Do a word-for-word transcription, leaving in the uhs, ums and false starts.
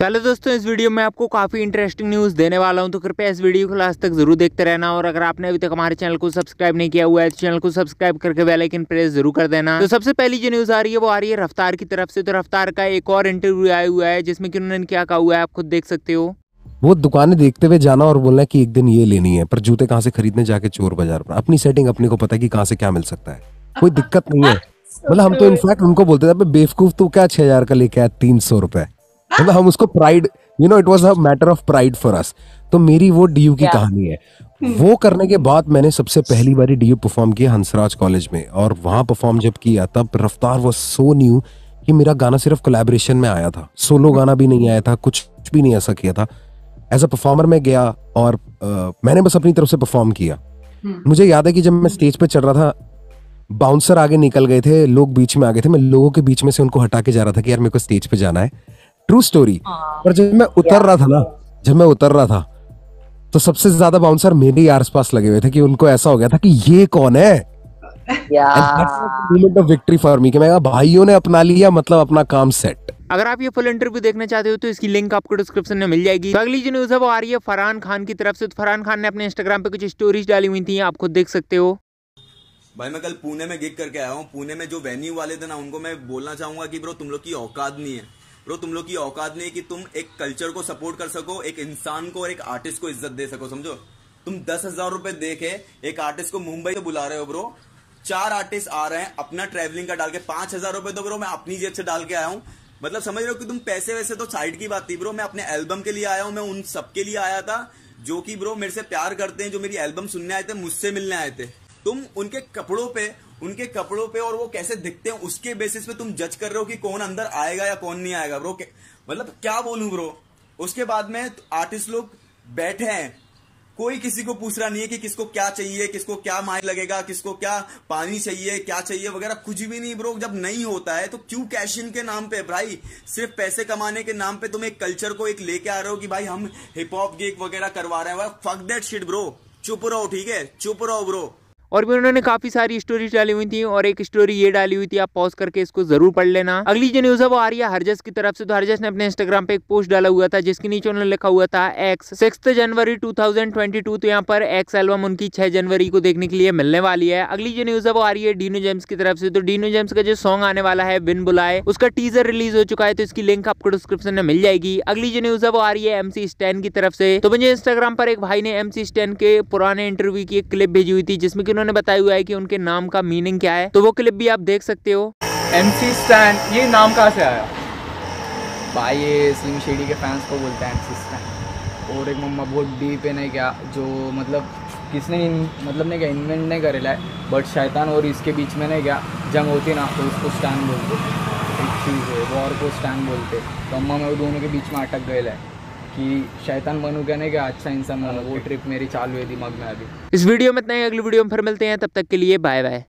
पहले दोस्तों इस वीडियो में आपको काफी इंटरेस्टिंग न्यूज देने वाला हूं, तो कृपया इस वीडियो को लास्ट तक जरूर देखते रहना। और अगर आपने अभी तक हमारे चैनल को सब्सक्राइब नहीं किया हुआ है तो चैनल को सब्सक्राइब करके बेल आइकन प्रेस जरूर कर देना। तो सबसे पहली जो न्यूज आ रही है वो आ रही है रफ्तार की तरफ से। तो रफ्तार का एक और इंटरव्यू आया हुआ है जिसमें कि उन्होंने क्या कहा हुआ है आप खुद देख सकते हो। वो दुकानें देखते हुए जाना और बोलना कि एक दिन ये लेनी है, पर जूते कहाँ से खरीदने जाके चोर बाजार पर। अपनी सेटिंग अपने को पता है कि कहाँ से क्या मिल सकता है, कोई दिक्कत नहीं है। मतलब हम तो इनफैक्ट उनको बोलते थे बेवकूफ तू क्या छह हजार का लेके आया तीन सौ रुपए। मतलब हम उसको pride, you know, it was a matter of pride for us. तो मेरी वो डीयू की कहानी है। वो करने के बाद मैंने सबसे पहली बारी डीयू परफॉर्म किया हंसराज कॉलेज में, और वहां परफॉर्म जब किया तब रफ्तार वाज सो न्यू कि मेरा गाना सिर्फ कोलैबोरेशन में आया था, सोलो गाना भी नहीं आया था, कुछ भी नहीं ऐसा किया था। एज अ परफॉर्मर में गया और uh, मैंने बस अपनी तरफ से परफॉर्म किया। मुझे याद है कि जब मैं स्टेज पे चढ़ रहा था, बाउंसर आगे निकल गए थे, लोग बीच में आ गए थे, मैं लोगों के बीच में से उनको हटा के जा रहा था कि यार मेरे को स्टेज पे जाना है। True story. पर जब मैं उतर रहा था ना जब मैं उतर रहा था तो सबसे ज्यादा बाउंसर मेरे ही आसपास लगे हुए थे कि उनको ऐसा हो गया था कि ये कौन है। Moment of victory for me कि मैं भाइयों ने अपना लिया, मतलब अपना काम सेट। अगर आप ये फुल इंटरव्यू देखना चाहते हो तो इसकी लिंक आपको डिस्क्रिप्शन में मिल जाएगी। तो अगली जो न्यूज है वो आ रही है फरहान खान की तरफ से। तो फरहान खान ने अपने इंस्टाग्राम पे कुछ स्टोरीज डाली हुई थी, आप खुद देख सकते हो। भाई मैं कल पुणे में गिग करके आया हूँ। पुणे में जो वेन्यू वाले थे ना, उनको मैं बोलना चाहूंगा कि ब्रो तुम लोग की औकात नहीं है। ब्रो तुम लोग की औकात नहीं है कि तुम एक कल्चर को सपोर्ट कर सको, एक इंसान को और एक आर्टिस्ट को इज्जत दे सको। समझो, तुम दस हजार रुपए दे के एक आर्टिस्ट को मुंबई से बुला रहे हो। ब्रो चार आर्टिस्ट आ रहे हैं, अपना ट्रेवलिंग का डाल के पांच हजार रुपए तो ब्रो मैं अपनी जेब से डाल के आया हूँ। मतलब समझ रहे हो कि तुम पैसे वैसे तो साइड की बात थी ब्रो। मैं अपने एल्बम के लिए आया हूँ, मैं उन सबके लिए आया था जो कि ब्रो मेरे से प्यार करते हैं, जो मेरी एल्बम सुनने आए थे, मुझसे मिलने आए थे। तुम उनके कपड़ों पे उनके कपड़ों पे और वो कैसे दिखते हैं उसके बेसिस पे तुम जज कर रहे हो कि कौन अंदर आएगा या कौन नहीं आएगा। ब्रो मतलब क्या बोलूं ब्रो। उसके बाद में आर्टिस्ट लोग बैठे हैं, कोई किसी को पूछ रहा नहीं है कि किसको क्या चाहिए, किसको क्या माइक लगेगा, किसको क्या पानी चाहिए, क्या चाहिए वगैरह, कुछ भी नहीं ब्रो। जब नहीं होता है तो क्यों कैश इन के नाम पे भाई, सिर्फ पैसे कमाने के नाम पे तुम एक कल्चर को एक लेके आ रहे हो कि भाई हम हिप हॉप गिग वगैरह करवा रहे हैं। फक दैट शिट ब्रो, चुप रहो, ठीक है, चुप रहो ब्रो। और भी उन्होंने काफी सारी स्टोरीज डाली हुई थी, और एक स्टोरी ये डाली हुई थी, आप पॉज करके इसको जरूर पढ़ लेना। अगली जो न्यूज है वो आ रही है हरजस की तरफ से। तो हरजस ने अपने इंस्टाग्राम पे एक पोस्ट डाला हुआ था जिसके नीचे उन्होंने लिखा हुआ था X six January two thousand twenty two. तो यहाँ पर एक्स एल्बम उनकी छह जनवरी को देखने के लिए मिलने वाली है। अगली जो न्यूज है वो आ रही है डीनो जेम्स की तरफ से। तो डीनो जेम्स का जो सॉन्ग आने वाला है बिन बुलाए, उसका टीजर रिलीज हो चुका है, तो इसकी लिंक आपको डिस्क्रिप्शन में मिल जाएगी। अगली जो न्यूज है वो आ रही है एमसी स्टैन की तरफ से। तो मुझे इंस्टाग्राम पर एक भाई ने एमसी स्टैन के पुराने इंटरव्यू की एक क्लिप भेजी हुई थी जिसमें कि उन्होंने बताया हुआ है कि उनके नाम का मीनिंग क्या है। तो वो क्लिप भी आप देख सकते हो। एमसी स्टैन, ये नाम कहाँ से आया? भाई ये स्लिम शेडी के फैंस को बोलते हैं एमसी स्टैन। और एक मम्मा बहुत डीप है नहीं क्या, जो मतलब किसने मतलब नहीं क्या इन्वेंट नहीं करेला है, बट शैतान और इसके बीच में नहीं क्या जंग होती ना तो उसको स्टैन बोलते। एक चीज़ है वॉर को स्टैन बोलते। तो अम्मा मैं दोनों के बीच में अटक गए है कि शैतान बनू क्या नहीं क्या अच्छा इंसान बनू। वो ट्रिप मेरी चालू है दिमाग में अभी। इस वीडियो में इतना ही, अगली वीडियो में फिर मिलते हैं, तब तक के लिए बाय बाय।